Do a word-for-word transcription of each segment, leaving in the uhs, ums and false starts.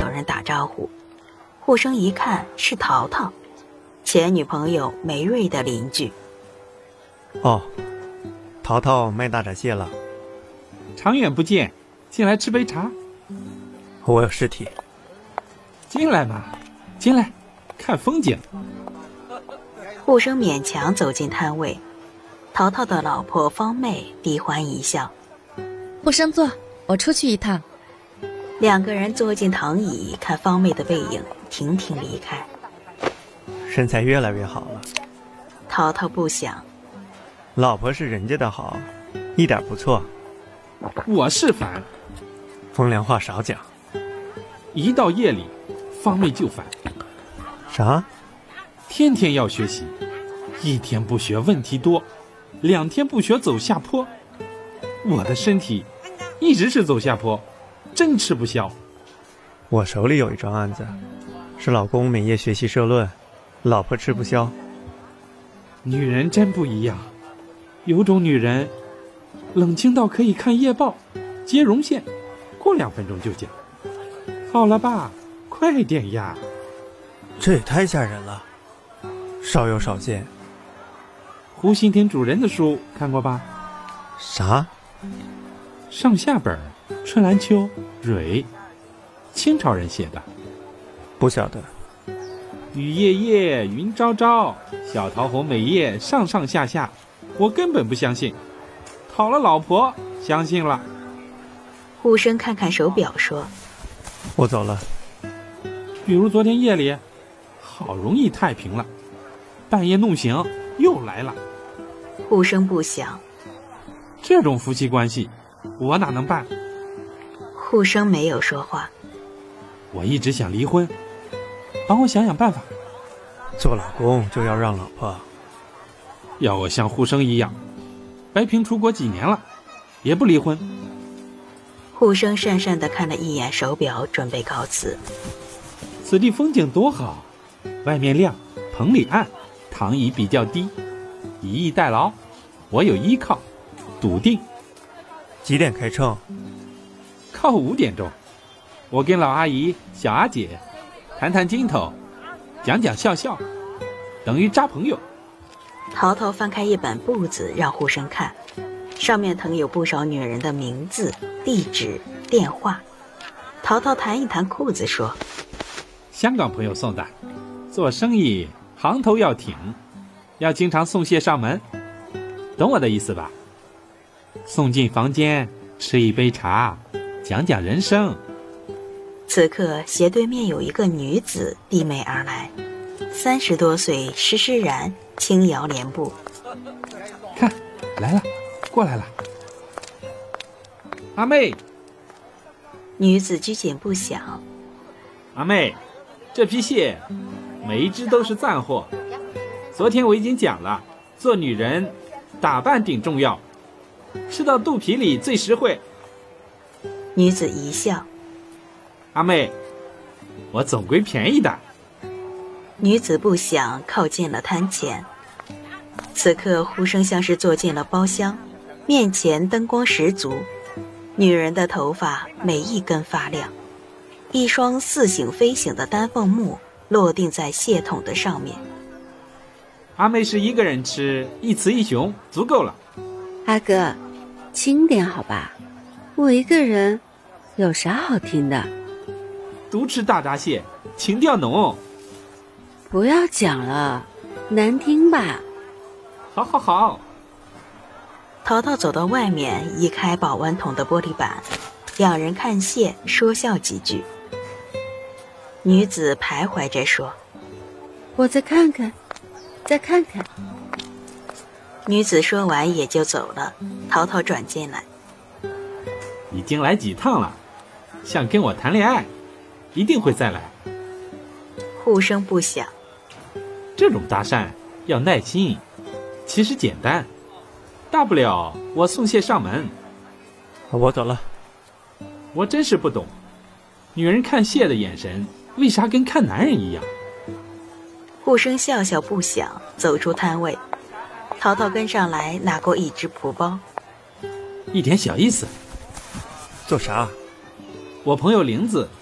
人打招呼。护生一看是淘淘，前女朋友梅瑞的邻居。 哦，淘淘卖大闸蟹了。 长远不见，进来吃杯茶。 我有事体。 进来嘛，进来，看风景。 护生勉强走进摊位，淘淘的老婆方妹低欢一笑。 护生坐，我出去一趟。 两个人坐进躺椅，看方妹的背影亭亭离开。 身材越来越好了。 淘淘不想， 老婆是人家的好，一点不错。 我是烦， 风凉话少讲。 一到夜里，方妹就烦。 啥？ 天天要学习，一天不学问题多，两天不学走下坡。我的身体一直是走下坡，真吃不消。 我手里有一桩案子，是老公每夜学习社论，老婆吃不消。 女人真不一样，有种女人冷清到可以看夜报接绒线，过两分钟就讲。好了吧，快点呀。 这也太吓人了，少有少见。 胡心亭主人的书看过吧？ 啥？ 上下本，春兰秋，蕊，清朝人写的。 不晓得。 雨夜夜，云朝朝，小桃红每夜上上下下，我根本不相信。讨了老婆，相信了。 护生看看手表说： 我走了。 比如昨天夜里，好容易太平了，半夜弄醒又来了。 护生不想， 这种夫妻关系我哪能办？ 护生没有说话。 我一直想离婚，帮我想想办法。 做老公就要让老婆。 要我像护生一样，白平出国几年了，也不离婚。 护生讪讪地看了一眼手表，准备告辞。 此地风景多好，外面亮，棚里暗，躺椅比较低，以逸待劳，我有依靠，笃定。 几点开秤？ 靠五点钟。我跟老阿姨、小阿姐谈谈经头，讲讲笑笑，等于扎朋友。 淘淘翻开一本簿子让护生看，上面誊有不少女人的名字、地址、电话。淘淘弹一弹裤子说： 香港朋友送的，做生意行头要挺，要经常送蟹上门，懂我的意思吧？送进房间，吃一杯茶，讲讲人生。 此刻斜对面有一个女子递眉而来，三十多岁，施施然，轻摇帘步。 看，来了，过来了。阿妹。 女子拘谨不响。 阿妹，这批蟹每一只都是赞货。昨天我已经讲了，做女人打扮顶重要，吃到肚皮里最实惠。 女子一笑。 阿妹，我总归便宜的。 女子不响，靠近了摊前。此刻呼声像是坐进了包厢，面前灯光十足，女人的头发每一根发亮，一双似醒非醒的丹凤目落定在蟹桶的上面。 阿妹是一个人吃，一雌一雄足够了。 阿哥，轻点好吧，我一个人有啥好听的？ 独吃大闸蟹，情调浓。 不要讲了，难听吧？ 好好好。 淘淘走到外面，移开保温桶的玻璃板，两人看蟹，说笑几句。女子徘徊着说： 我再看看，再看看。 女子说完也就走了。淘淘转进来： 已经来几趟了，想跟我谈恋爱，一定会再来。 呼声不响。 这种搭讪要耐心，其实简单，大不了我送蟹上门。 我走了。 我真是不懂，女人看蟹的眼神为啥跟看男人一样？ 呼声笑笑不响，走出摊位。淘淘跟上来，拿过一只蒲包。 一点小意思。 做啥？ 我朋友玲子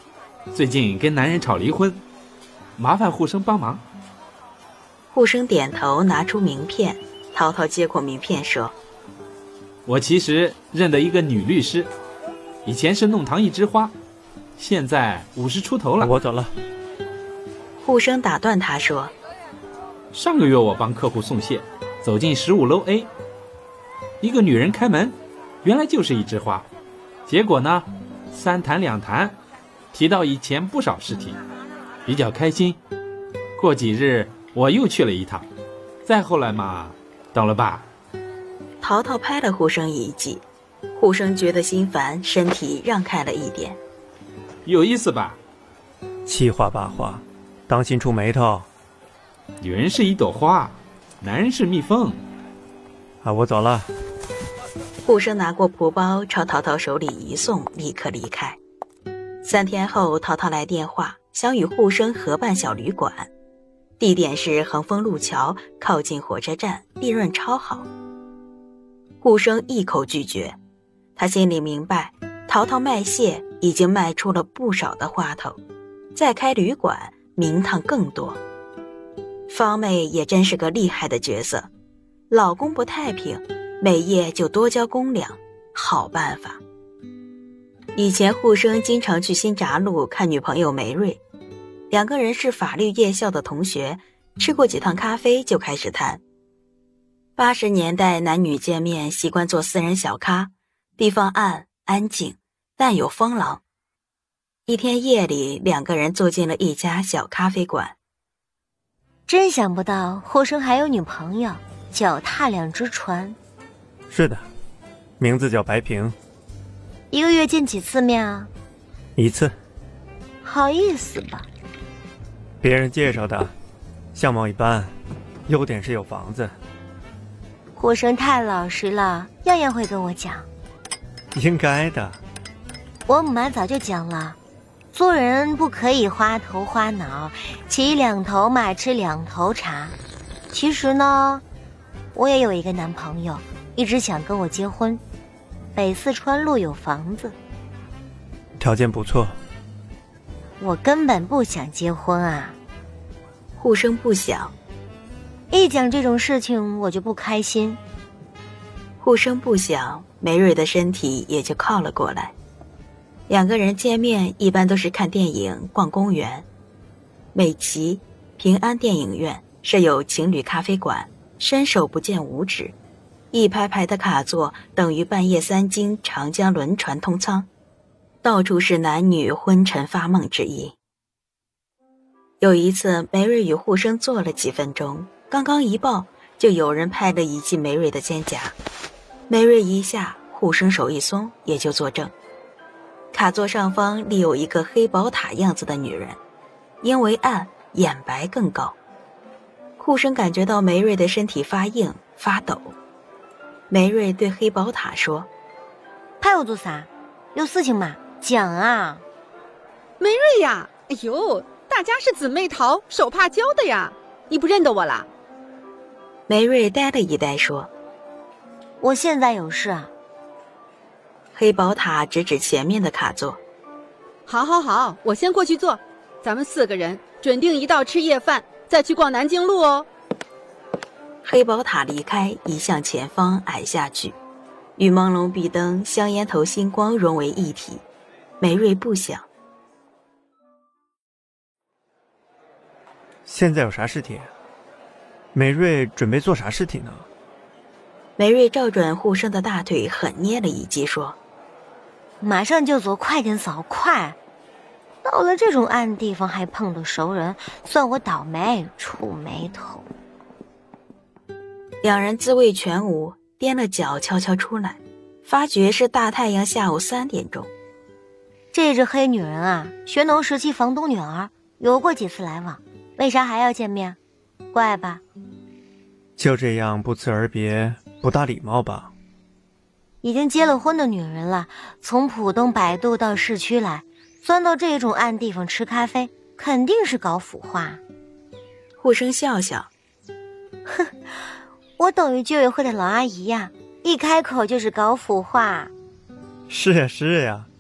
最近跟男人吵离婚，麻烦护生帮忙。 护生点头，拿出名片。淘淘接过名片说： 我其实认得一个女律师，以前是弄堂一枝花，现在五十出头了。 我走了。 护生打断他说： 上个月我帮客户送谢，走进十五楼 A， 一个女人开门，原来就是一枝花。结果呢，三谈两谈，提到以前不少事情，比较开心。过几日我又去了一趟，再后来嘛，懂了吧？ 淘淘拍了护生一记，护生觉得心烦，身体让开了一点。 有意思吧？ 七话八话，当心出眉头。 女人是一朵花，男人是蜜蜂。 啊，我走了。 护生拿过蒲包朝淘淘手里一送，立刻离开。三天后，淘淘来电话，想与护生合办小旅馆，地点是恒丰路桥，靠近火车站，利润超好。护生一口拒绝，他心里明白，淘淘卖蟹已经卖出了不少的花头，再开旅馆名堂更多。方妹也真是个厉害的角色，老公不太平，每夜就多交公粮，好办法。以前护生经常去新闸路看女朋友梅瑞，两个人是法律夜校的同学，吃过几趟咖啡就开始谈。八十年代男女见面习惯做私人小咖，地方暗安静，但有风浪。一天夜里，两个人坐进了一家小咖啡馆。 真想不到护生还有女朋友，脚踏两只船。 是的，名字叫白萍。 一个月见几次面啊？ 一次。 好意思吧？ 别人介绍的，相貌一般，优点是有房子。 护生太老实了，样样会跟我讲。 应该的。 我母妈早就讲了，做人不可以花头花脑，骑两头马吃两头茶。其实呢，我也有一个男朋友，一直想跟我结婚，北四川路有房子。 条件不错。 我根本不想结婚啊。 护生不想。 一讲这种事情我就不开心。 护生不想，梅瑞的身体也就靠了过来。两个人见面一般都是看电影、逛公园。美琪、平安电影院设有情侣咖啡馆，伸手不见五指，一排排的卡座等于半夜三更长江轮船通舱，到处是男女昏沉发梦之意。有一次，梅瑞与护生坐了几分钟，刚刚一抱，就有人拍了一记梅瑞的肩胛。梅瑞一下，护生手一松，也就坐正。卡座上方立有一个黑宝塔样子的女人，因为暗，眼白更高。护生感觉到梅瑞的身体发硬发抖。梅瑞对黑宝塔说： 拍我做啥？有事情吗？讲啊。 梅瑞呀，哎呦，大家是姊妹淘，手帕交的呀，你不认得我啦？ 梅瑞呆了一呆说： 我现在有事啊。 黑宝塔指指前面的卡座。 好好好，我先过去坐，咱们四个人准定一道吃夜饭，再去逛南京路哦。 黑宝塔离开，移向前方矮下去，与朦胧壁灯、香烟头星光融为一体。梅瑞不想。 现在有啥事体？梅瑞准备做啥事体呢？ 梅瑞照准护生的大腿狠捏了一记说： 马上就走，快点嫂，快！到了这种暗地方还碰到熟人，算我倒霉，触霉头。 两人自卫全无，踮了脚悄悄出来，发觉是大太阳下午三点钟。 这只黑女人啊，学农时期房东女儿，有过几次来往，为啥还要见面？怪吧？ 就这样不辞而别，不大礼貌吧？ 已经结了婚的女人了，从浦东百度到市区来，钻到这种暗地方吃咖啡，肯定是搞腐化。 护生笑笑： 哼，我等于居委会的老阿姨呀，一开口就是搞腐化。 是呀是呀，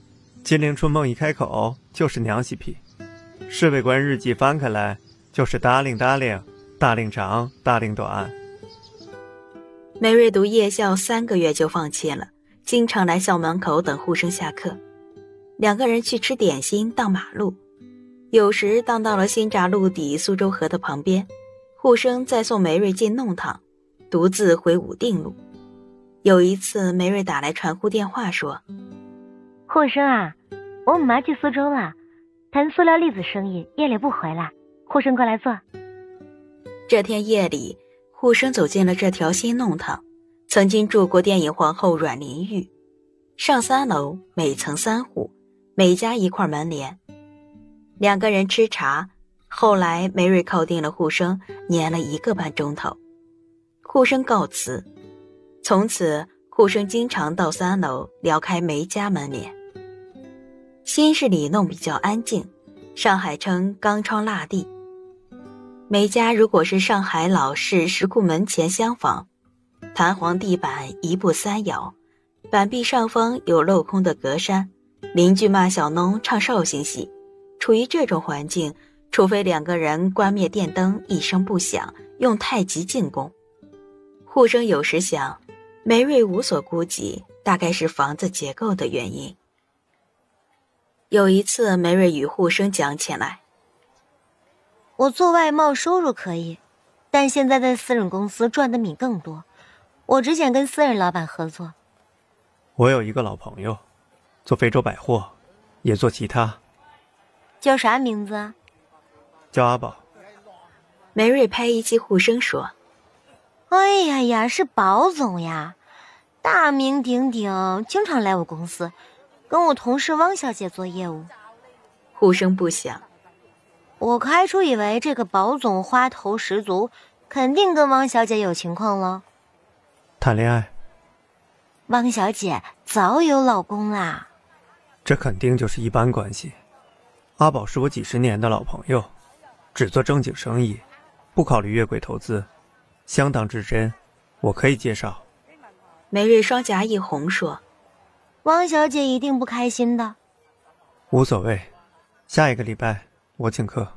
金陵春梦一开口就是娘西皮，侍卫官日记翻开来就是答令答令，答令长，答令短。 梅瑞读夜校三个月就放弃了，经常来校门口等护生下课。两个人去吃点心，荡马路，有时荡到了新闸路底苏州河的旁边，护生再送梅瑞进弄堂，独自回武定路。有一次梅瑞打来传呼电话说， 护生啊，我母妈去苏州了，谈塑料粒子生意，夜里不回来，护生过来坐。 这天夜里，护生走进了这条新弄堂，曾经住过电影皇后阮玲玉。上三楼，每层三户，每家一块门帘。两个人吃茶，后来梅瑞靠定了护生，黏了一个半钟头。护生告辞，从此护生经常到三楼撩开梅家门帘。新市里弄比较安静，上海称钢窗蜡地。梅家如果是上海老式石库门前厢房，弹簧地板一步三摇，板壁上方有镂空的格栅，邻居骂小农唱绍兴戏。处于这种环境，除非两个人关灭电灯一声不响，用太极进攻。护生有时想，梅瑞无所顾忌，大概是房子结构的原因。有一次梅瑞与护生讲起来， 我做外贸收入可以，但现在在私人公司赚的米更多，我只想跟私人老板合作。 我有一个老朋友，做非洲百货，也做其他。 叫啥名字啊？ 叫阿宝。 梅瑞拍一记护生说， 哎呀呀，是宝总呀，大名鼎鼎，经常来我公司，跟我同事汪小姐做业务。 护生不想， 我开初以为这个宝总花头十足，肯定跟汪小姐有情况了。 谈恋爱？ 汪小姐早有老公啦。 这肯定就是一般关系。阿宝是我几十年的老朋友，只做正经生意，不考虑越轨投资，相当之真，我可以介绍。 梅瑞双颊一红说， 汪小姐一定不开心的。 无所谓，下一个礼拜我请客。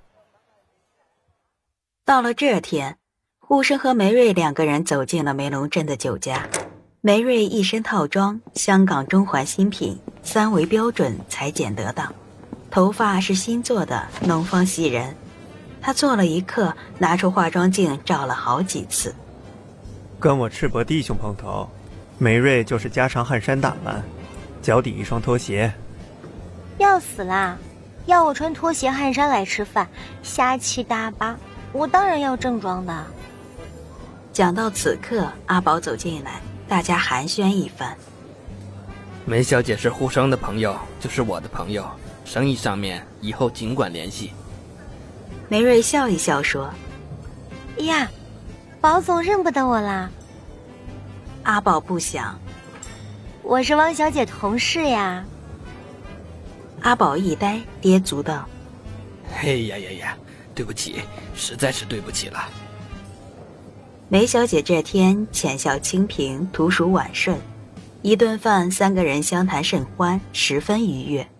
到了这天，护生和梅瑞两个人走进了梅龙镇的酒家。梅瑞一身套装，香港中环新品，三维标准，裁剪得当，头发是新做的，浓妆袭人。他坐了一刻，拿出化妆镜照了好几次。 跟我赤膊弟兄碰头，梅瑞就是加长汗衫打扮，脚底一双拖鞋。 要死啦！要我穿拖鞋汗衫来吃饭，瞎七搭八，我当然要正装的。 讲到此刻，阿宝走进来，大家寒暄一番。 梅小姐是护生的朋友，就是我的朋友，生意上面以后尽管联系。 梅瑞笑一笑说， 呀，宝总认不得我啦。 阿宝不想， 我是汪小姐同事呀。 阿宝一呆，跌足道， 嘿呀呀呀，对不起，实在是对不起了。 梅小姐这天浅笑清平，图属婉顺，一顿饭三个人相谈甚欢，十分愉悦。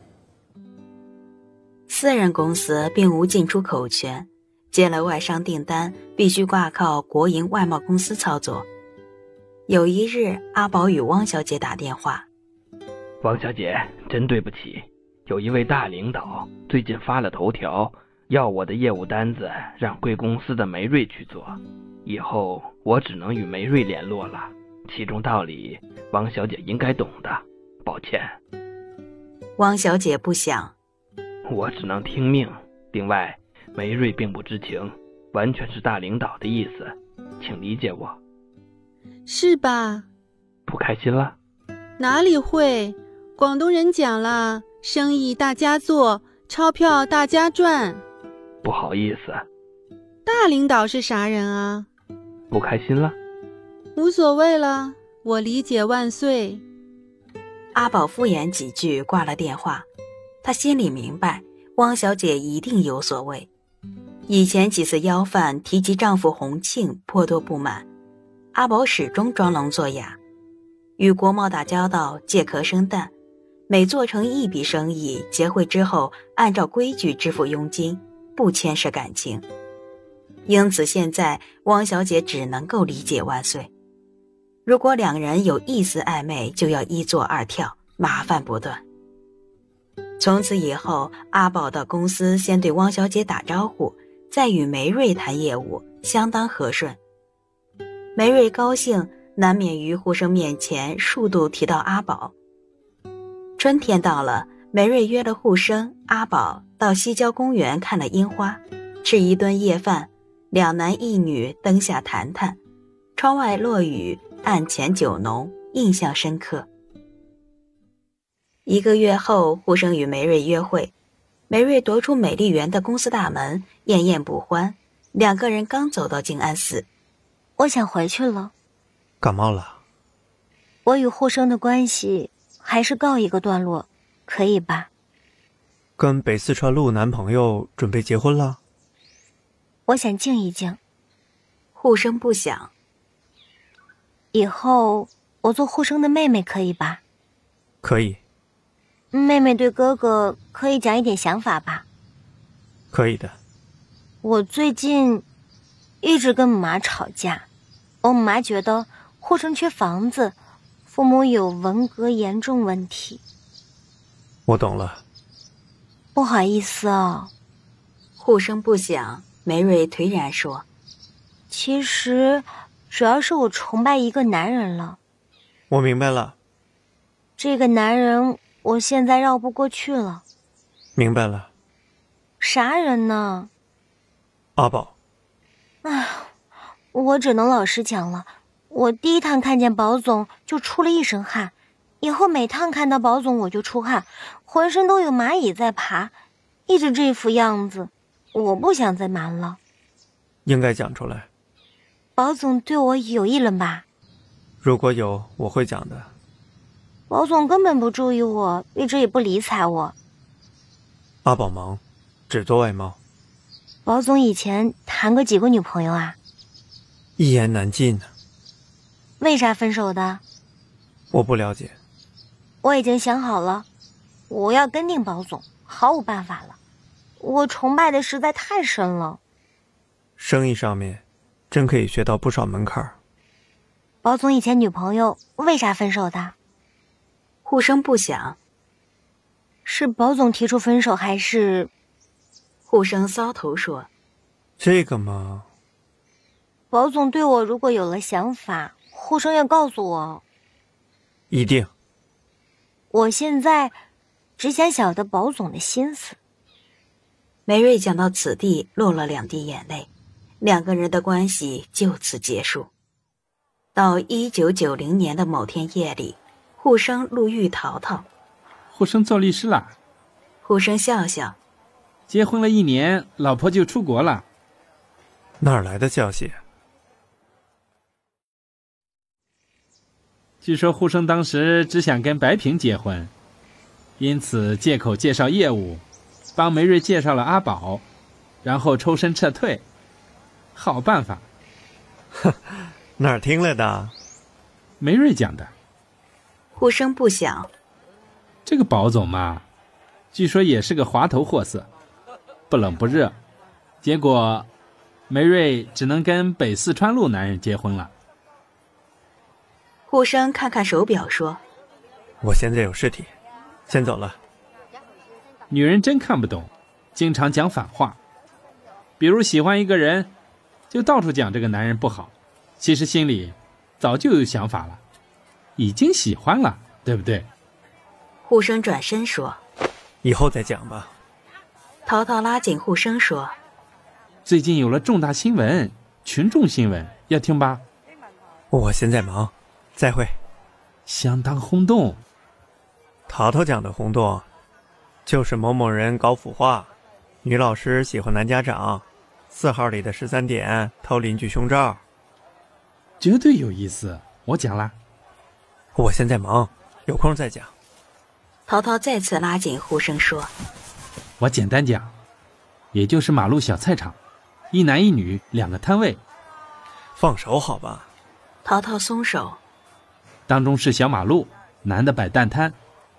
私人公司并无进出口权，接了外商订单必须挂靠国营外贸公司操作。有一日，阿宝与汪小姐打电话， 汪小姐，真对不起，有一位大领导最近发了头条，要我的业务单子让贵公司的梅瑞去做，以后我只能与梅瑞联络了，其中道理汪小姐应该懂的，抱歉。 汪小姐不想， 我只能听命，另外梅瑞并不知情，完全是大领导的意思，请理解我。 是吧？ 不开心了？ 哪里会，广东人讲了，生意大家做，钞票大家赚。 不好意思。 大领导是啥人啊？ 不开心了？ 无所谓了，我理解万岁。 阿宝敷衍几句挂了电话，他心里明白汪小姐一定有所谓。以前几次邀饭提及丈夫洪庆颇多不满，阿宝始终装聋作哑。与国贸打交道，借壳生蛋， 每做成一笔生意，结汇之后按照规矩支付佣金，不牵涉感情。因此现在汪小姐只能够理解万岁。如果两人有一丝暧昧，就要一做二跳，麻烦不断。从此以后，阿宝到公司先对汪小姐打招呼，再与梅瑞谈业务，相当和顺。梅瑞高兴，难免于呼声面前数度提到阿宝。春天到了，梅瑞约了护生、阿宝到西郊公园看了樱花，吃一顿夜饭，两男一女灯下谈谈，窗外落雨，案前酒浓，印象深刻。一个月后，护生与梅瑞约会，梅瑞踱出美丽园的公司大门，艳艳不欢。两个人刚走到静安寺， 我想回去了。 感冒了？ 我与护生的关系还是告一个段落，可以吧？ 跟北四川路男朋友准备结婚了？ 我想静一静。 护生不想。 以后我做护生的妹妹可以吧？ 可以。 妹妹对哥哥可以讲一点想法吧？ 可以的。 我最近一直跟妈吵架，我妈觉得护生缺房子，父母有文革严重问题。 我懂了。 不好意思哦。 护生不想，梅瑞颓然说。 其实主要是我崇拜一个男人了。 我明白了。 这个男人我现在绕不过去了。 明白了。 啥人呢？ 阿宝。 唉，我只能老实讲了，我第一趟看见宝总就出了一身汗，以后每趟看到宝总我就出汗，浑身都有蚂蚁在爬，一直这副样子，我不想再瞒了。 应该讲出来。 宝总对我有意了吧？ 如果有，我会讲的。 宝总根本不注意我，一直也不理睬我。 阿宝忙，只做外贸。 宝总以前谈过几个女朋友啊？ 一言难尽呢。 为啥分手的？ 我不了解。 我已经想好了，我要跟定宝总，毫无办法了。我崇拜的实在太深了。 生意上面真可以学到不少门槛。 宝总以前女朋友为啥分手的？ 护生不想。 是宝总提出分手还是？ 护生搔头说。 这个嘛， 宝总对我如果有了想法，护生要告诉我。 一定。 我现在只想晓得宝总的心思。 梅瑞讲到此地落了两滴眼泪，两个人的关系就此结束。到一九九零年的某天夜里，护生路遇淘淘。 护生做律师了。 护生笑笑。 结婚了一年，老婆就出国了。 哪儿来的消息？ 据说护生当时只想跟白萍结婚，因此借口介绍业务，帮梅瑞介绍了阿宝，然后抽身撤退。好办法。 哼，哪儿听来的？ 梅瑞讲的。 护生不想。 这个宝总嘛，据说也是个滑头货色，不冷不热，结果梅瑞只能跟北四川路男人结婚了。 护生看看手表说， 我现在有事体，先走了。 女人真看不懂，经常讲反话。比如喜欢一个人，就到处讲这个男人不好，其实心里早就有想法了，已经喜欢了，对不对？ 护生转身说， 以后再讲吧。 淘淘拉紧护生说， 最近有了重大新闻，群众新闻，要听吧？ 我现在忙，再会。 相当轰动。 淘淘讲的轰动，就是某某人搞腐化，女老师喜欢男家长，四号里的十三点偷邻居胸罩。 绝对有意思，我讲啦。 我现在忙，有空再讲。 淘淘再次拉紧护生说， 我简单讲，也就是马路小菜场，一男一女两个摊位。 放手好吧。 淘淘松手。 当中是小马路，男的摆蛋摊。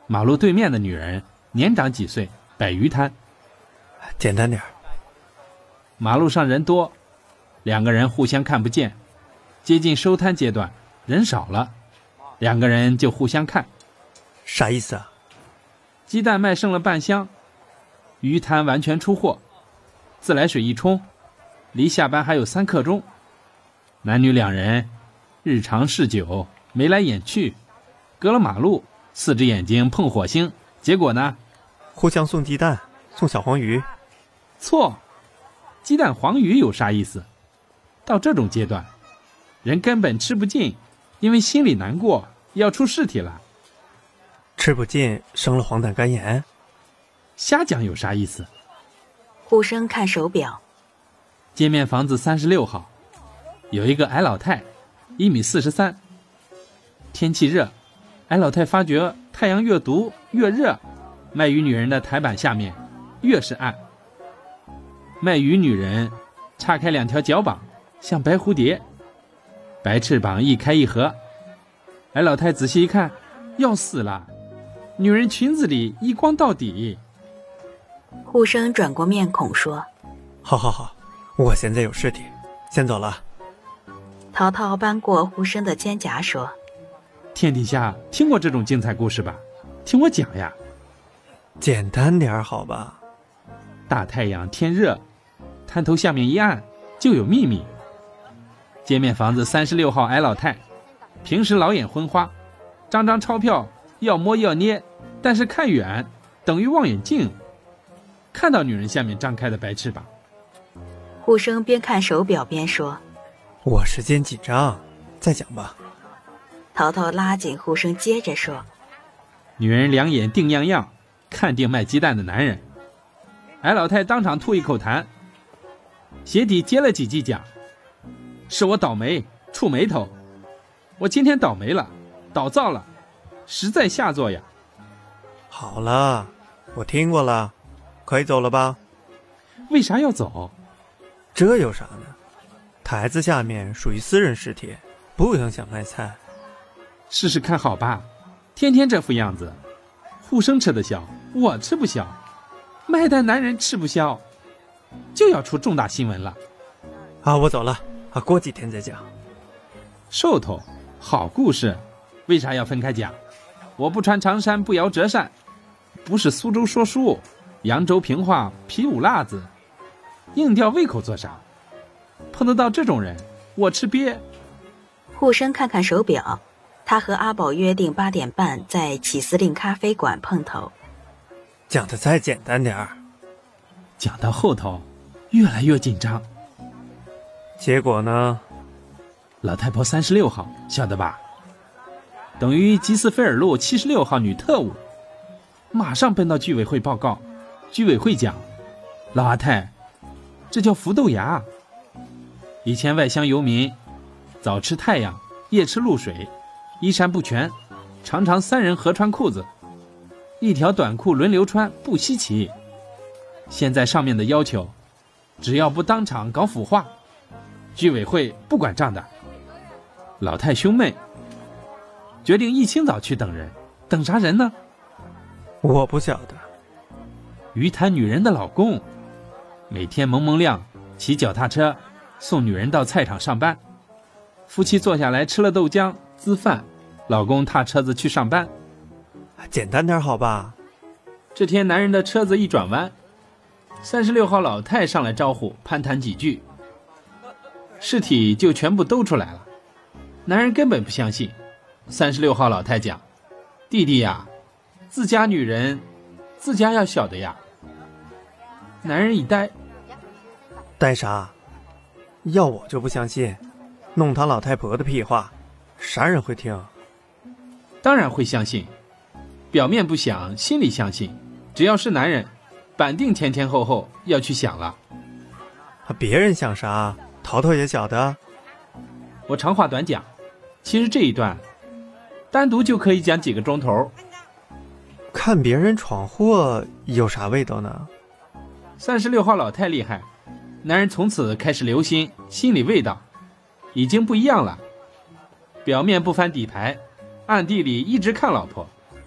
马路对面的女人年长几岁，摆鱼摊。 简单点。 马路上人多，两个人互相看不见。接近收摊阶段，人少了，两个人就互相看。 啥意思啊？ 鸡蛋卖剩了半箱，鱼摊完全出货，自来水一冲，离下班还有三刻钟。男女两人日长嗜酒，眉来眼去，隔了马路，四只眼睛碰火星，结果呢？ 互相送鸡蛋，送小黄鱼。 错，鸡蛋黄鱼有啥意思？到这种阶段，人根本吃不进，因为心里难过，要出尸体了。 吃不进，生了黄疸肝炎。 瞎讲有啥意思？ 呼声看手表， 街面房子三十六号，有一个矮老太，一米四十三。天气热，矮老太发觉太阳越毒越热，卖鱼女人的台板下面越是暗。卖鱼女人岔开两条脚膀，像白蝴蝶，白翅膀一开一合。矮老太仔细一看，要死了，女人裙子里一光到底。 呼声转过面孔说： 好好好，我现在有事体，先走了。 淘淘扳过呼声的肩胛说： 天底下听过这种精彩故事吧？听我讲呀。 简单点好吧。 大太阳天热，滩头下面一按就有秘密。街面房子三十六号矮老太，平时老眼昏花，张张钞票要摸要捏，但是看远等于望远镜，看到女人下面张开的白翅膀。 呼声边看手表边说： 我时间紧张，再讲吧。 淘淘拉紧呼声接着说： 女人两眼定样样，看定卖鸡蛋的男人。矮老太当场吐一口痰，鞋底接了几记讲：是我倒霉，触霉头，我今天倒霉了，倒灶了，实在下作呀。 好了，我听过了，可以走了吧？ 为啥要走？ 这有啥呢？台子下面属于私人尸体，不影响卖菜。 试试看好吧，天天这副样子，呼声吃得消，我吃不消，卖蛋男人吃不消，就要出重大新闻了。 啊，我走了啊，过几天再讲。 寿头，好故事，为啥要分开讲？我不穿长衫不摇折扇，不是苏州说书，扬州评话皮五辣子，硬吊胃口做啥？碰得到这种人，我吃瘪。 呼声看看手表，他和阿宝约定八点半在起司令咖啡馆碰头。 讲的再简单点儿。 讲到后头，越来越紧张。 结果呢？ 老太婆三十六号，晓得吧？等于吉斯菲尔路七十六号女特务，马上奔到居委会报告。居委会讲，老阿太，这叫浮豆芽。以前外乡游民，早吃太阳，夜吃露水，衣衫不全，常常三人合穿裤子，一条短裤轮流穿，不稀奇。现在上面的要求，只要不当场搞腐化，居委会不管账的。老太兄妹决定一清早去等人，等啥人呢？ 我不晓得。 鱼摊女人的老公，每天蒙蒙亮骑脚踏车送女人到菜场上班，夫妻坐下来吃了豆浆滋饭，老公踏车子去上班。 简单点好吧。 这天男人的车子一转弯，三十六号老太上来招呼，攀谈几句，尸体就全部兜出来了。男人根本不相信。三十六号老太讲：弟弟呀，自家女人自家要晓得呀。男人一呆。 呆啥？要我就不相信，弄堂老太婆的屁话，啥人会听？ 当然会相信，表面不想，心里相信。只要是男人，板定前前后后要去想了。 别人想啥，淘淘也晓得。 我长话短讲，其实这一段单独就可以讲几个钟头。 看别人闯祸有啥味道呢？ 三十六号老太厉害，男人从此开始留心，心里味道已经不一样了。表面不翻底牌，暗地里一直看老婆。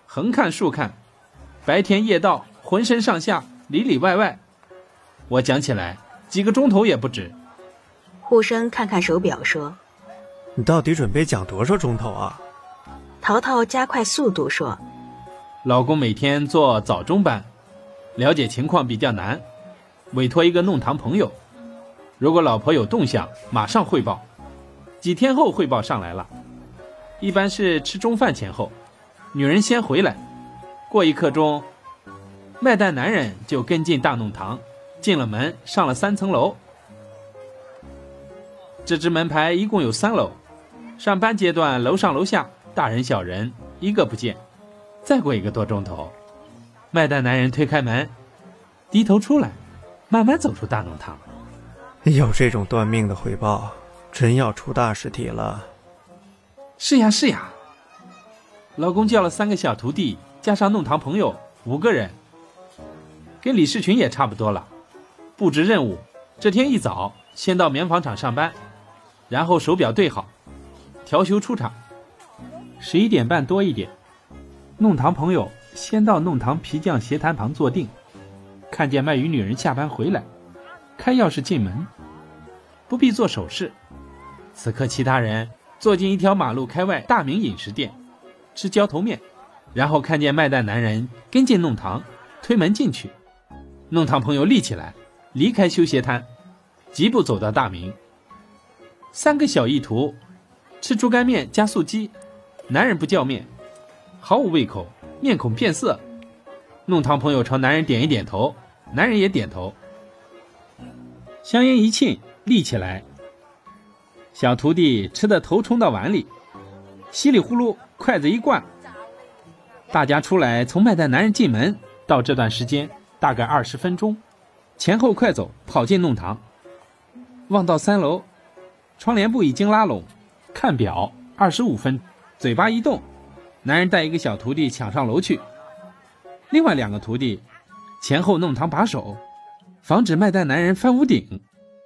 横看竖看，白天夜道，浑身上下里里外外，我讲起来几个钟头也不止。 护生看看手表说： 你到底准备讲多少钟头啊？ 淘淘加快速度说： 老公每天做早中班，了解情况比较难，委托一个弄堂朋友，如果老婆有动向马上汇报，几天后汇报上来了，一般是吃中饭前后，女人先回来，过一刻钟，卖蛋男人就跟进大弄堂，进了门，上了三层楼。这只门牌一共有三楼，上班阶段楼上楼下大人小人一个不见，再过一个多钟头，卖蛋男人推开门，低头出来，慢慢走出大弄堂。 有这种断命的回报，真要出大事体了。 是呀是呀，老公叫了三个小徒弟，加上弄堂朋友，五个人，跟李世群也差不多了。布置任务，这天一早先到棉纺厂上班，然后手表对好，调休出厂。十一点半多一点，弄堂朋友先到弄堂皮匠鞋摊旁坐定，看见卖鱼女人下班回来，开钥匙进门，不必做手势。此刻其他人坐进一条马路开外大名饮食店，吃浇头面，然后看见卖蛋男人跟进弄堂，推门进去。弄堂朋友立起来，离开修鞋摊，疾步走到大明。三个小意图吃猪肝面加素鸡，男人不叫面，毫无胃口，面孔变色。弄堂朋友朝男人点一点头，男人也点头。香烟一沁，立起来，小徒弟吃的头冲到碗里，稀里呼噜筷子一灌。大家出来，从卖蛋男人进门到这段时间大概二十分钟，前后快走，跑进弄堂。望到三楼，窗帘布已经拉拢，看表二十五分，嘴巴一动，男人带一个小徒弟抢上楼去，另外两个徒弟前后弄堂把守，防止卖蛋男人翻屋顶。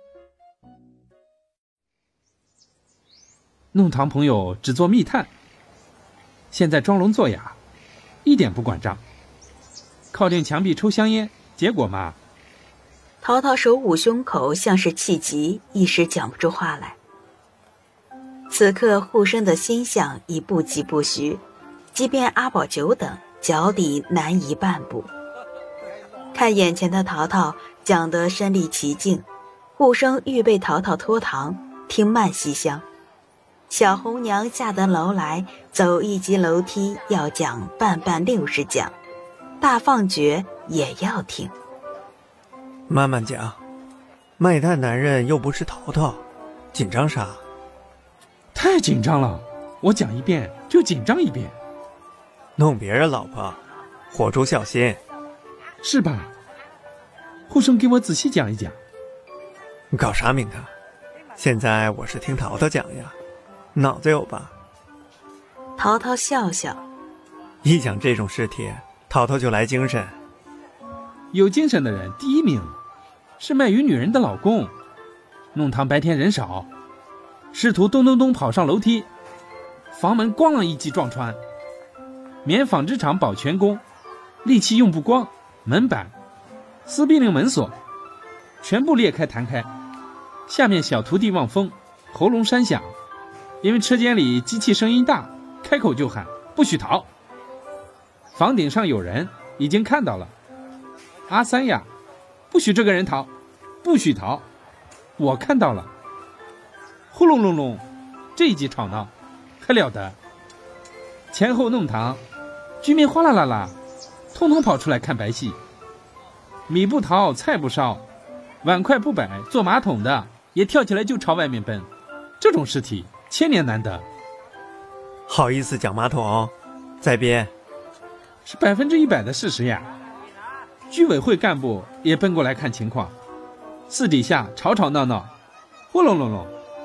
弄堂朋友只做密探，现在装聋作哑，一点不管账，靠近墙壁抽香烟，结果嘛…… 淘淘手捂胸口，像是气急，一时讲不出话来。此刻护生的心象已不疾不徐，即便阿宝久等，脚底难移半步。看眼前的淘淘讲得身临其境，护生预备淘淘脱堂，听慢细香。小红娘下得楼来，走一级楼梯要讲半半六十讲，大放厥也要听。 慢慢讲，卖蛋男人又不是淘淘，紧张啥？ 太紧张了，我讲一遍就紧张一遍。 弄别人老婆，火烛小心。 是吧？护生给我仔细讲一讲。 搞啥名堂？现在我是听淘淘讲呀，脑子有吧？ 淘淘笑笑， 一讲这种事体，淘淘就来精神。 有精神的人第一名是卖鱼女人的老公。弄堂白天人少，师徒咚咚咚跑上楼梯，房门咣啷一击撞穿。棉纺织厂保全工力气用不光，门板、丝避令门锁全部裂开弹开。下面小徒弟望风，喉咙山响，因为车间里机器声音大，开口就喊不许逃。房顶上有人已经看到了，阿三呀，不许这个人逃，不许逃，我看到了。呼隆隆隆，这一记吵闹还了得！前后弄堂居民哗啦啦啦通通跑出来看白戏。米不淘，菜不烧，碗筷不摆，坐马桶的也跳起来就朝外面奔。这种尸体千年难得。 好意思讲马桶？在编？ 是百分之一百的事实呀。居委会干部也奔过来看情况，私底下吵吵闹闹，呼隆隆隆。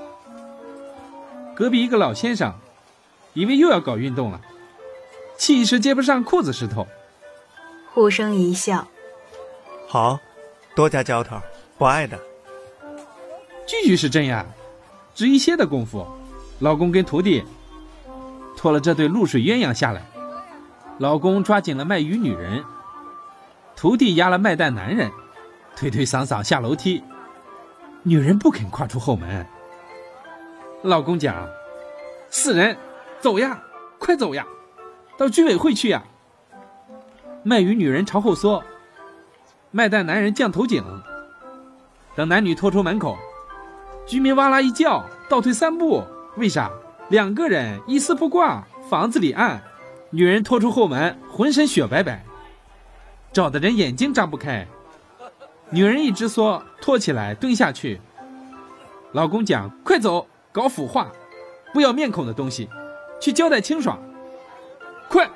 隔壁一个老先生以为又要搞运动了，气一时接不上裤子湿透。 护生一笑， 好，多加浇头，不爱的。 句句是真呀，只一些的功夫，老公跟徒弟拖了这对露水鸳鸯下来， 老公抓紧了卖鱼女人，徒弟压了卖蛋男人，推推搡搡下楼梯，女人不肯跨出后门。老公讲：四人走呀，快走呀，到居委会去呀。卖鱼女人朝后缩，卖蛋男人降头颈。等男女拖出门口，居民哇啦一叫，倒退三步。为啥？两个人一丝不挂，房子里暗，女人拖出后门，浑身雪白白，照得人眼睛张不开。女人一直缩，拖起来蹲下去。老公讲：快走，搞腐化，不要面孔的东西，去交代清爽，快！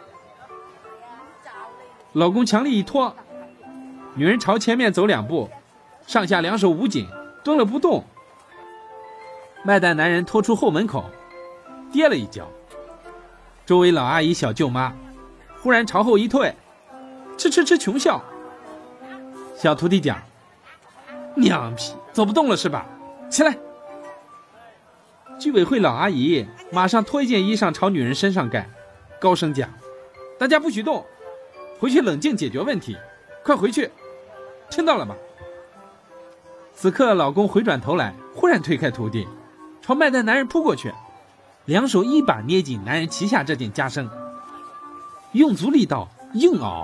老公强力一拖，女人朝前面走两步，上下两手捂紧，蹲了不动。卖蛋男人拖出后门口，跌了一跤。周围老阿姨小舅妈忽然朝后一退，吃吃吃穷笑。小徒弟讲：娘皮，走不动了是吧？起来！居委会老阿姨马上脱一件衣裳朝女人身上盖，高声讲：大家不许动，回去冷静解决问题，快回去，听到了吗？此刻老公回转头来，忽然推开徒弟，朝卖蛋男人扑过去，两手一把捏紧男人旗下这件袈裟，用足力道硬熬。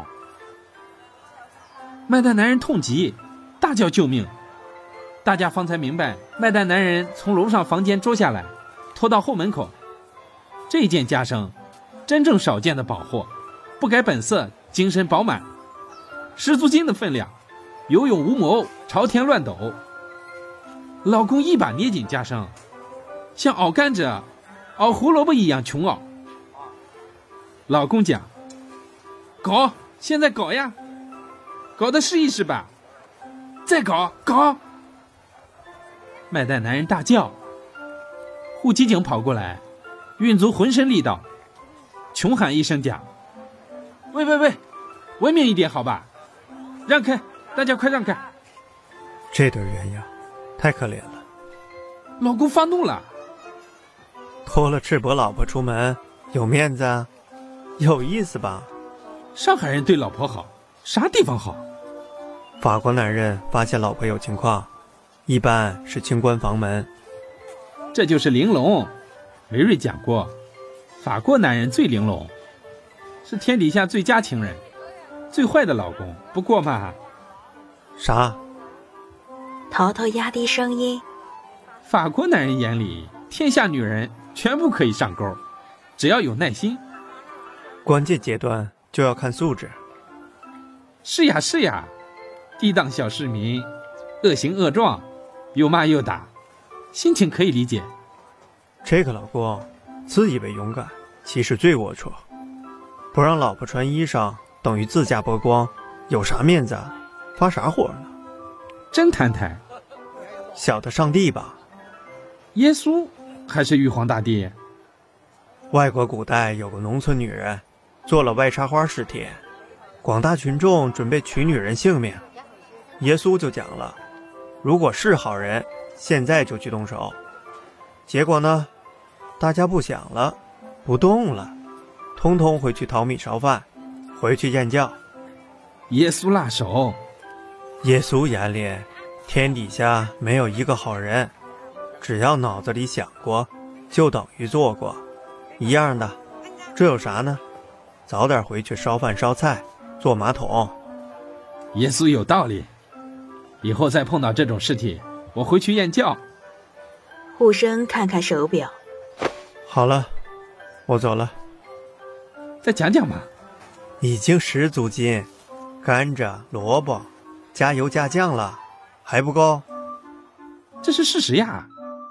卖蛋男人痛极，大叫救命。大家方才明白，卖蛋男人从楼上房间捉下来，拖到后门口。这件袈裟真正少见的宝货，不改本色，精神饱满，十足斤的分量，有勇无谋，朝天乱抖。老公一把捏紧袈裟，像熬甘蔗熬胡萝卜一样穷熬。老公讲：搞，现在搞呀，搞的试一试吧，再搞搞。卖蛋男人大叫，户籍警跑过来，运足浑身力道，穷喊一声讲：喂喂喂，文明一点好吧，让开，大家快让开。 这对鸳鸯太可怜了。 老公发怒了， 拖了赤膊老婆出门，有面子啊，有意思吧？ 上海人对老婆好，啥地方好？ 法国男人发现老婆有情况，一般是清关房门。 这就是玲珑。维瑞讲过，法国男人最玲珑，是天底下最佳情人，最坏的老公。不过嘛， 啥？ 淘淘压低声音， 法国男人眼里，天下女人全部可以上钩，只要有耐心。 关键阶段就要看素质。 是呀是呀，低档小市民，恶行恶状，又骂又打，心情可以理解。 这个老公自以为勇敢，其实最龌龊。不让老婆穿衣裳，等于自家剥光，有啥面子啊？发啥火呢？ 真摊台。 晓得上帝吧？ 耶稣还是玉皇大帝？ 外国古代有个农村女人做了外插花尸体，广大群众准备取女人性命，耶稣就讲了，如果是好人，现在就去动手。结果呢，大家不想了，不动了，通通回去淘米烧饭，回去验教。 耶稣辣手。 耶稣眼里，天底下没有一个好人，只要脑子里想过，就等于做过，一样的。这有啥呢？早点回去烧饭烧菜，做马桶。 耶稣有道理，以后再碰到这种尸体，我回去验教。 护生看看手表， 好了，我走了。 再讲讲嘛。 已经十足斤，甘蔗、萝卜，加油加酱了，还不够？ 这是事实呀。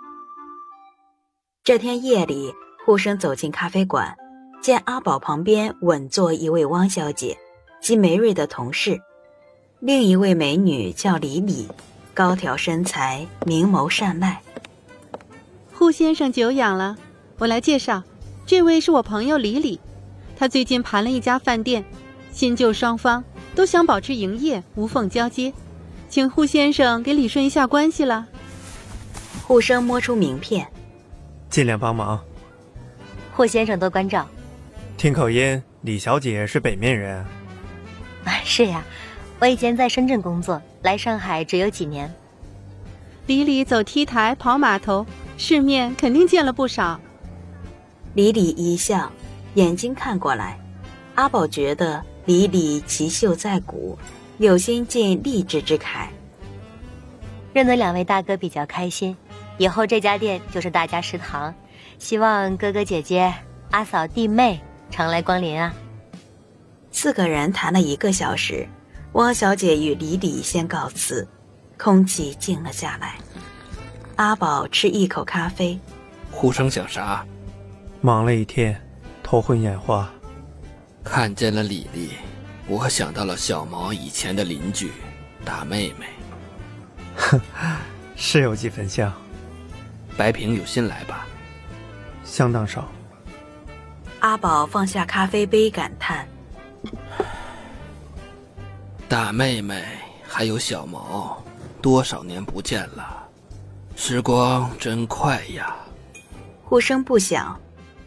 这天夜里，护生走进咖啡馆，见阿宝旁边稳坐一位汪小姐，即梅瑞的同事。另一位美女叫李李，高挑身材，明眸善睐。 护先生久仰了，我来介绍，这位是我朋友李李，他最近盘了一家饭店，新旧双方都想保持营业，无缝交接，请护先生给理顺一下关系了。 护生摸出名片， 尽量帮忙。 霍先生多关照。 听口音， 李小姐是北面人。 啊，是呀，我以前在深圳工作，来上海只有几年。 李李走 T 台跑码头，世面肯定见了不少。 李李一笑，眼睛看过来，阿宝觉得李李其秀在骨，有心尽励志之慨。 认得两位大哥比较开心，以后这家店就是大家食堂，希望哥哥姐姐、阿嫂弟妹常来光临啊。 四个人谈了一个小时，汪小姐与李李先告辞，空气静了下来。阿宝吃一口咖啡。 呼声想啥？ 忙了一天，头昏眼花。 看见了李丽，我想到了小毛以前的邻居大妹妹。 哼，是有几分像。 白萍有新来吧？ 相当少。 阿宝放下咖啡杯，感叹： 大妹妹还有小毛，多少年不见了，时光真快呀。 呼声不响。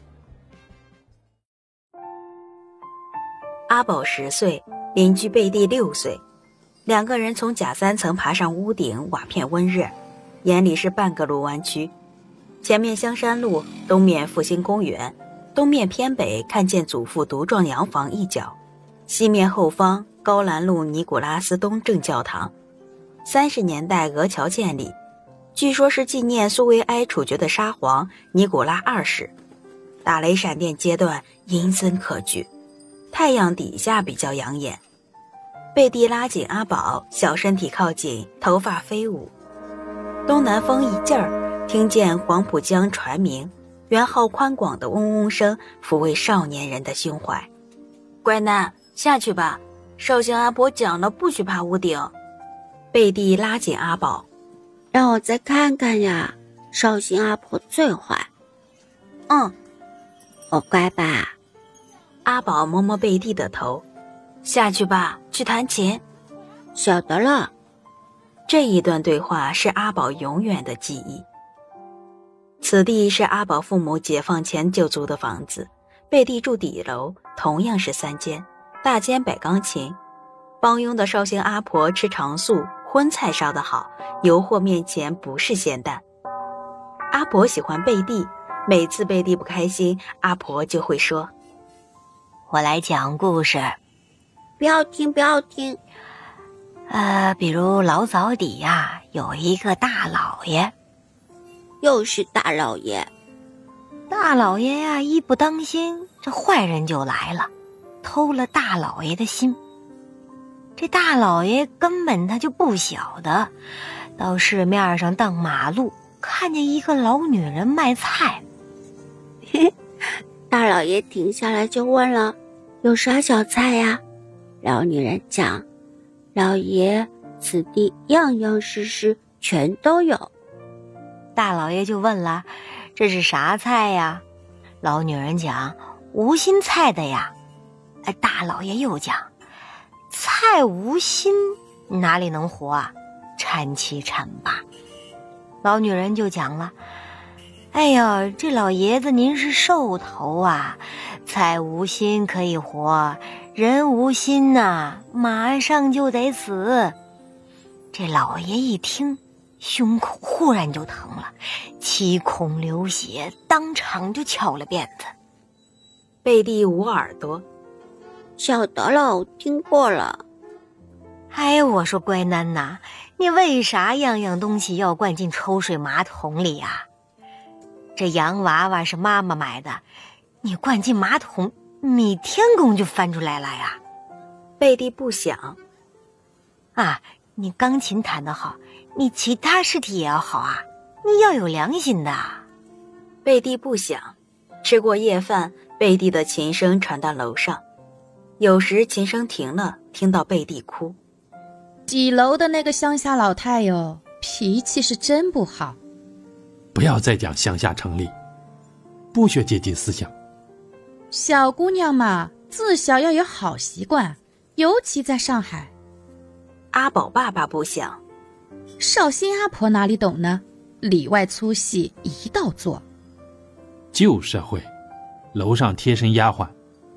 阿宝十岁，邻居贝蒂六岁，两个人从甲三层爬上屋顶，瓦片温热，眼里是半个路湾区。前面香山路，东面复兴公园，东面偏北看见祖父独幢洋房一角，西面后方高兰路尼古拉斯东正教堂。三十年代俄桥建立，据说是纪念苏维埃处决的沙皇尼古拉二世。打雷闪电阶段阴森可惧，太阳底下比较养眼。贝蒂拉紧阿宝，小身体靠近，头发飞舞。东南风一劲儿，听见黄浦江船鸣，圆号宽广的嗡嗡声抚慰少年人的胸怀。乖囡，下去吧，绍兴阿婆讲了，不许爬屋顶。贝蒂拉紧阿宝， 让我再看看呀，绍兴阿婆最坏。 嗯， 我乖吧。 阿宝摸摸贝蒂的头，下去吧，去弹琴。 晓得了。 这一段对话是阿宝永远的记忆。此地是阿宝父母解放前就租的房子，贝蒂住底楼，同样是三间，大间摆钢琴。帮佣的绍兴阿婆吃长素，荤菜烧得好，油货面前不是咸淡。阿婆喜欢贝蒂，每次贝蒂不开心，阿婆就会说： 我来讲故事。 不要听，不要听。 呃，比如老早底呀，有一个大老爷。 又是大老爷。 大老爷呀，一不当心，这坏人就来了，偷了大老爷的心。这大老爷根本他就不晓得，到市面上荡马路，看见一个老女人卖菜。 嘿，大老爷停下来就问了：有啥小菜呀？老女人讲：老爷，此地样样事事全都有。 大老爷就问了：这是啥菜呀？老女人讲：无心菜的呀。哎，大老爷又讲：菜无心哪里能活啊？馋七馋八。老女人就讲了：哎呀，这老爷子您是兽头啊，菜无心可以活，人无心呐、啊，马上就得死。这老爷一听，胸口忽然就疼了，七孔流血，当场就敲了辫子。 贝蒂捂耳朵， 晓得了，我听过了。 哎，我说乖囡呐，你为啥样样东西要灌进抽水马桶里呀、啊？这洋娃娃是妈妈买的，你灌进马桶，米天公就翻出来了呀。 贝蒂不想。 啊，你钢琴弹得好，你其他事体也要好啊，你要有良心的。 贝蒂不想。吃过夜饭，贝蒂的琴声传到楼上，有时琴声停了，听到贝蒂哭。 几楼的那个乡下老太哟，脾气是真不好。 不要再讲乡下城里，不学阶级思想。 小姑娘嘛，自小要有好习惯，尤其在上海。 阿宝爸爸不想。 绍兴阿婆哪里懂呢？里外粗细一道做。 旧社会，楼上贴身丫鬟，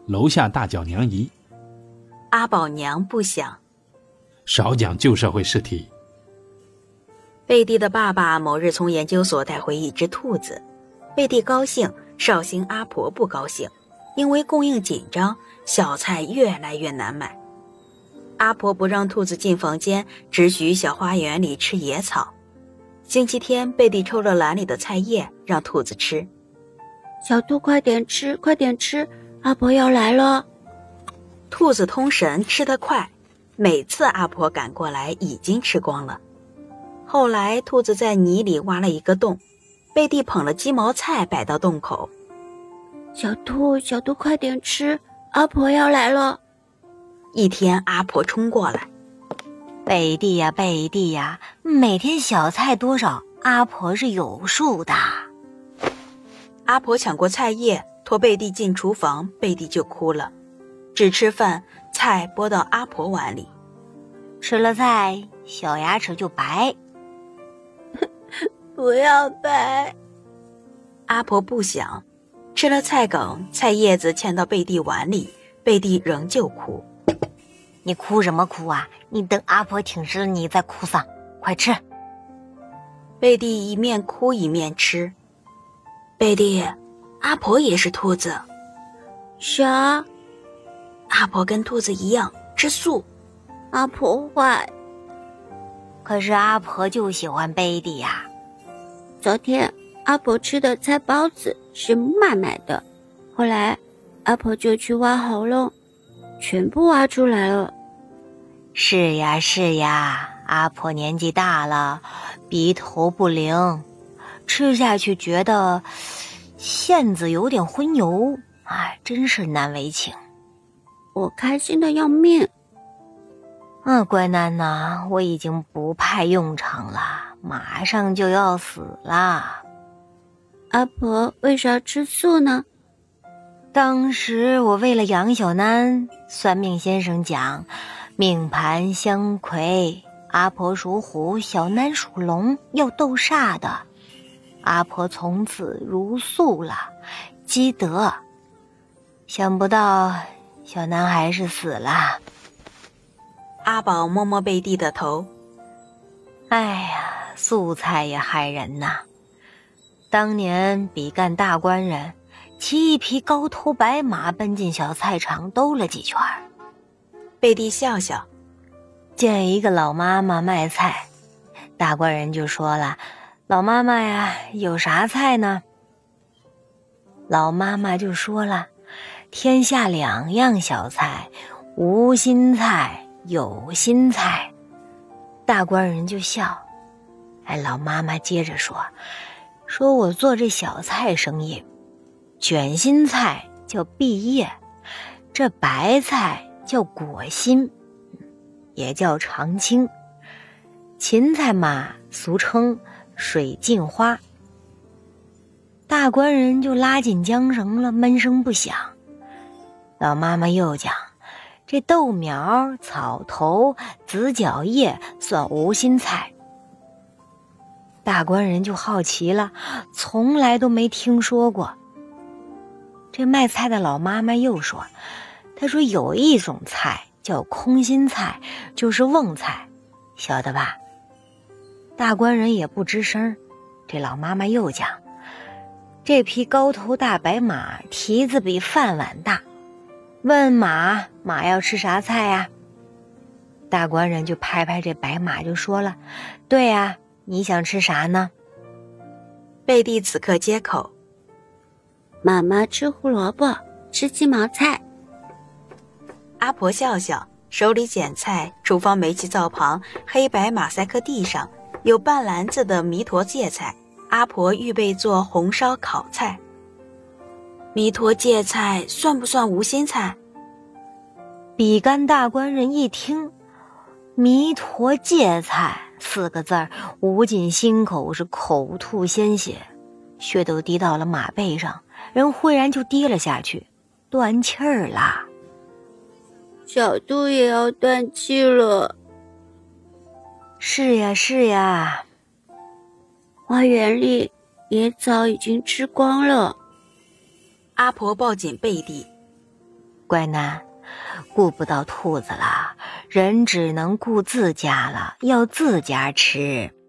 楼下大脚娘姨。 阿宝娘不想， 少讲旧社会试题。 贝蒂的爸爸某日从研究所带回一只兔子，贝蒂高兴，绍兴阿婆不高兴，因为供应紧张，小菜越来越难买。阿婆不让兔子进房间，只许小花园里吃野草。星期天，贝蒂抽了篮里的菜叶，让兔子吃。 小兔快点吃，快点吃，阿婆要来了。 兔子通神，吃得快，每次阿婆赶过来已经吃光了。后来兔子在泥里挖了一个洞，贝蒂捧了鸡毛菜摆到洞口。 小兔小兔快点吃，阿婆要来了。 一天阿婆冲过来， 贝蒂呀贝蒂呀，每天小菜多少，阿婆是有数的。 阿婆抢过菜叶，拖贝蒂进厨房，贝蒂就哭了。只吃饭，菜拨到阿婆碗里。 吃了菜，小牙齿就白。 不要白。 阿婆不想，吃了菜梗，菜叶子嵌到贝蒂碗里，贝蒂仍旧哭。 你哭什么哭啊？你等阿婆挺尸了你再哭丧，快吃。 贝蒂一面哭一面吃。贝蒂，阿婆也是兔子。 啥？ 阿婆跟兔子一样吃素。 阿婆坏。 可是阿婆就喜欢贝蒂呀。 昨天阿婆吃的菜包子是麦买的，后来阿婆就去挖喉咙，全部挖出来了。 是呀是呀，阿婆年纪大了，鼻头不灵，吃下去觉得馅子有点荤油，哎，真是难为情。 我开心的要命。 啊，乖囡呐，我已经不派用场了，马上就要死了。 阿婆为啥吃素呢？ 当时我为了养小囡，算命先生讲命盘相魁，阿婆属虎，小囡属龙，要斗煞的。阿婆从此如素了，积德。想不到小囡还是死了。 阿宝摸摸贝蒂的头。 哎呀，素菜也害人呐。当年比干大官人骑一匹高头白马奔进小菜场兜了几圈。 贝蒂笑笑， 见一个老妈妈卖菜，大官人就说了，老妈妈呀，有啥菜呢？老妈妈就说了，天下两样小菜，无心菜有心菜。大官人就笑。哎，老妈妈接着说，说我做这小菜生意，卷心菜叫碧叶，这白菜叫果心，也叫长青。芹菜嘛，俗称水镜花。大官人就拉紧缰绳了，闷声不响。老妈妈又讲，这豆苗、草头、紫角叶算无心菜。大官人就好奇了，从来都没听说过。这卖菜的老妈妈又说，她说有一种菜叫空心菜，就是瓮菜，晓得吧？大官人也不吱声。这老妈妈又讲，这匹高头大白马，蹄子比饭碗大，问马，马要吃啥菜呀？大官人就拍拍这白马就说了，对呀，你想吃啥呢？ 贝蒂此刻接口， 妈妈吃胡萝卜，吃鸡毛菜。 阿婆笑笑，手里捡菜，厨房煤气灶旁黑白马赛克地上有半篮子的弥陀芥菜，阿婆预备做红烧烤菜。弥陀芥菜算不算无心菜？ 比干大官人一听弥陀芥菜四个字儿，捂紧心口，是口吐鲜血，血都滴到了马背上，人忽然就跌了下去，断气儿了。 小兔也要断气了。 是呀是呀， 花园里野草已经吃光了。 阿婆抱紧贝蒂， 乖囡，顾不到兔子了，人只能顾自家了，要自家吃。